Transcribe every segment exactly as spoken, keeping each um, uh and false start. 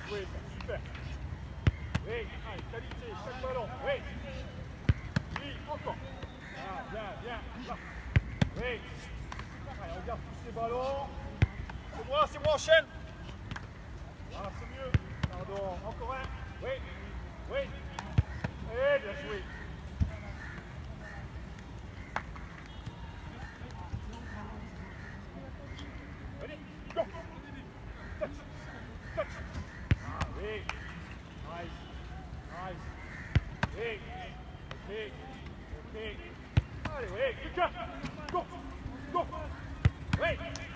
joué, super. Oui, allez, qualité, chaque ballon. Oui. Oui, encore. Voilà, bien, bien. Là. Oui. Allez, on garde tous ces ballons. C'est moi, c'est moi, enchaîne. Voilà, c'est mieux. Pardon, encore un. Oui, oui. Et bien joué. Allez, go. Touch, touch. Ah oui. Nice, nice. Oui. Ok, ok. Allez, oui, quelqu'un. Go, go. Oui.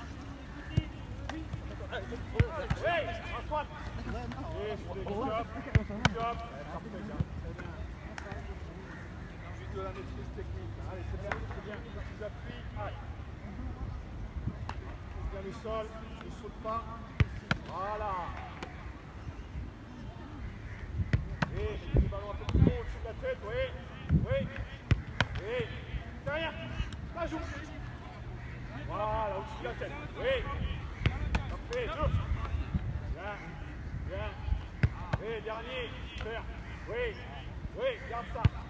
Oui, Antoine. Oui, good job. Good job. Parfait, bien. Très bien. Juste de la maîtrise technique. Allez, c'est bien, c'est bien. Tu appuies. Allez. Bien le sol. Ne saute pas. Voilà. Oui, j'ai le ballon un peu plus haut au-dessus de la tête. Oui, oui. Oui. Derrière. La joue. Voilà, au-dessus de la tête. Oui. Parfait. Deux. Bien. Bien. Oui, dernier. Super. Oui. Oui, garde ça.